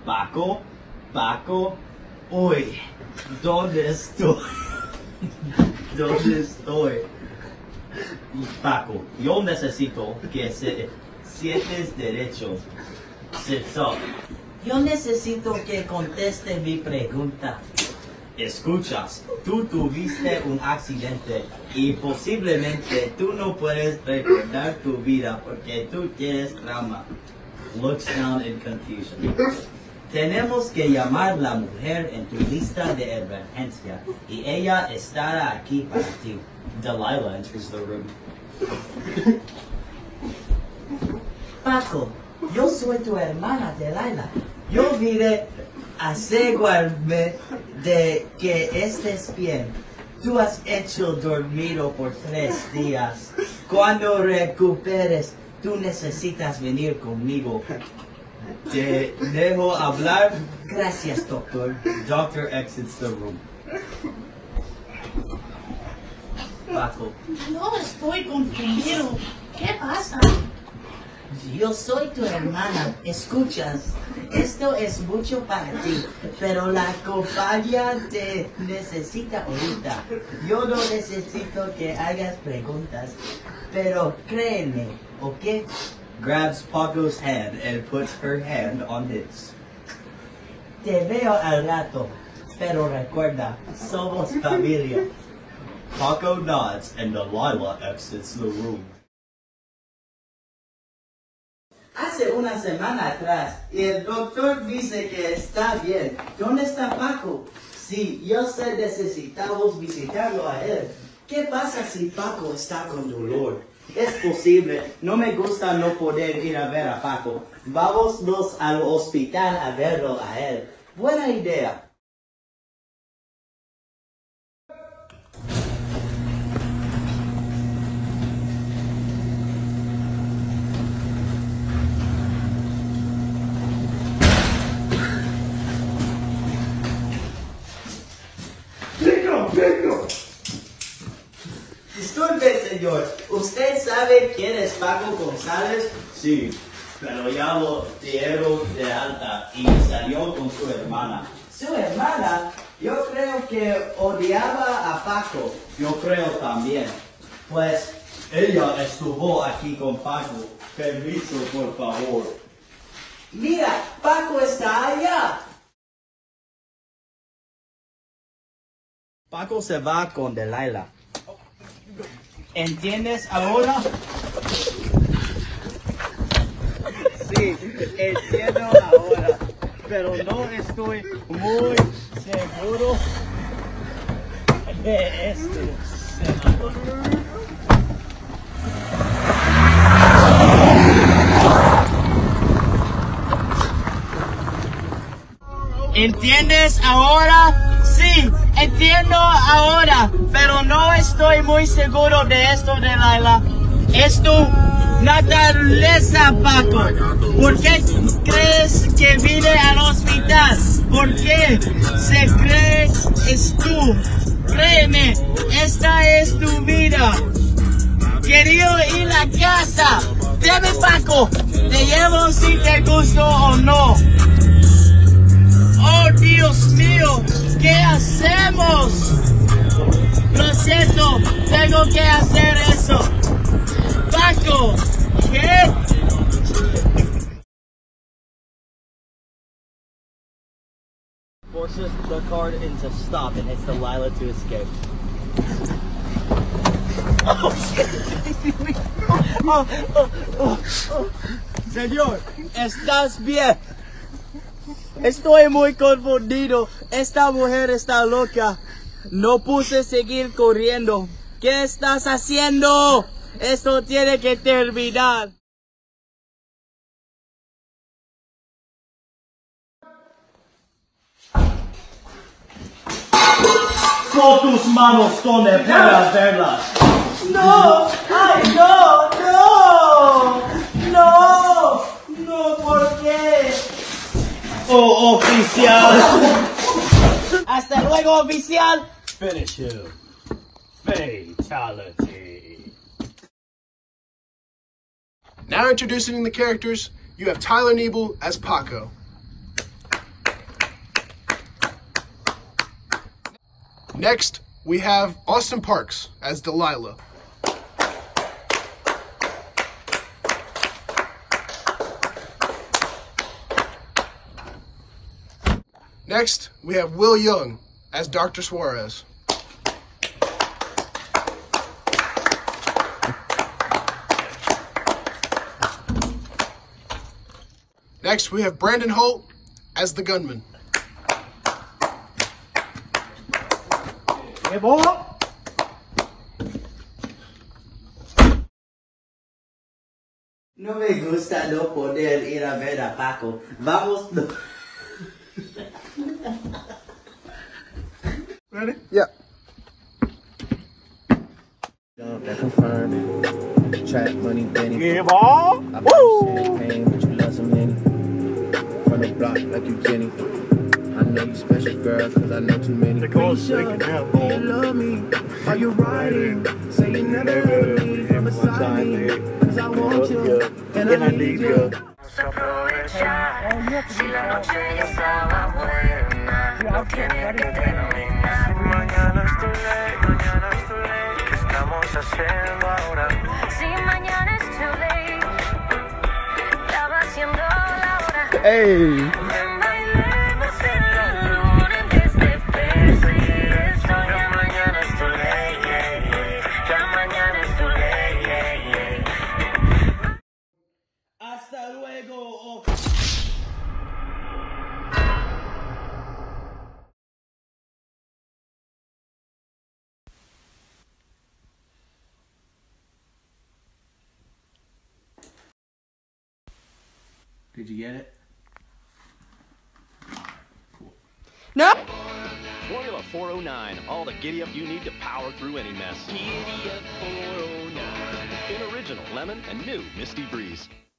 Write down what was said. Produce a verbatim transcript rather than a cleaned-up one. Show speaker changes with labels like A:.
A: Paco, Paco, uy, ¿dónde estoy? ¿Dónde estoy? Paco, yo necesito que se sientes derecho. Sit-up. Yo necesito que conteste mi pregunta. Escuchas, tú tuviste un accidente y posiblemente tú no puedes recordar tu vida porque tú tienes trauma. Looks down in confusion. Tenemos que llamar a la mujer en tu lista de emergencia y ella estará aquí para ti. Delilah enters the room. Paco, yo soy tu hermana Delilah. Yo vine a asegurarme de que estés bien. Tú has hecho dormido por tres días. Cuando recuperes, tú necesitas venir conmigo. Te dejo hablar. Gracias, doctor. Doctor exits the room. Paco.
B: No estoy confundido. ¿Qué pasa?
A: Yo soy tu hermana. Escuchas. Esto es mucho para ti, pero la compañía te necesita ahorita. Yo no necesito que hagas preguntas, pero créeme, ¿ok? Grabs Paco's hand and puts her hand on his. Te veo al rato, pero recuerda, somos familia. Paco nods and Delilah exits the room. Hace una semana atrás, y el doctor dice que está bien. ¿Dónde está Paco? Sí, yo sé, necesitamos visitarlo a él. ¿Qué pasa si Paco está con dolor? Es posible. No me gusta no poder ir a ver a Paco. Vámonos al hospital a verlo a él. Buena idea. Disculpe, señor. ¿Usted sabe quién es Paco González? Sí, pero ya lo dieron de alta y salió con su hermana. ¿Su hermana? Yo creo que odiaba a Paco. Yo creo también. Pues ella estuvo aquí con Paco. Permiso, por favor. Mira, Paco está allá. Paco se va con Delilah. ¿Entiendes ahora? Sí, entiendo ahora, pero no estoy muy seguro de esto. ¿Entiendes ahora? Sí, entiendo ahora, pero no estoy muy seguro de esto, Delilah. Es tu naturaleza, Paco. ¿Por qué crees que vine al hospital? ¿Por qué se cree es tú? Créeme, esta es tu vida. Quería ir a casa. Dime, Paco, te llevo si te gusto o no. Oh, Dios mío, ¿qué hacemos? Lo siento, tengo que hacer eso. Paco, ¿qué? Forces the car into stop and hits Delilah to escape. Oh, oh, oh, oh, oh. Señor, ¿estás bien? Estoy muy confundido. Esta mujer está loca. No puse seguir corriendo. ¿Qué estás haciendo? Esto tiene que terminar. Con tus manos donde puedas verlas. No, ay, no, no, no, no, ¿por qué? Oh, oficial. Hasta luego, oficial.
C: Finish him. Fatality. Now introducing the characters, you have Tyler Nebel as Paco, Next, we have Austin Parks as Delilah. Next, we have Will Young as Doctor Suarez. Next, we have Brandon Holt as the gunman.
D: Hey, boy.
A: No me gusta no poder ir a ver a Paco. Vamos. No.
C: Ready? Yeah.
E: That confirmed. Trap money, Benny.
D: Yeah, boy.
E: I buy you champagne, but you love some Henny. From the block like you Jenny. I know you special, girl, cause I know too many.
D: They call it shaking now,
E: Do you love me? Are you riding? Say you never love me from beside me. Cause I want you, and I need you.
F: Si la noche ya estaba buena, no tiene que terminar. Mañana es tu ley, mañana es tu ley. ¿Qué estamos haciendo ahora? Si mañana es tu ley, estaba haciendo la hora.
C: Hey.
F: Bailemos en la luna desde perseguir el sol. Ya mañana es tu ley, yeah, yeah. Ya mañana es tu ley, yeah, yeah.
A: Hasta luego. Did you get it?
G: Formula four oh nine, all the giddy up you need to power through any mess. Giddy up four oh nine. In original lemon and new Misty Breeze.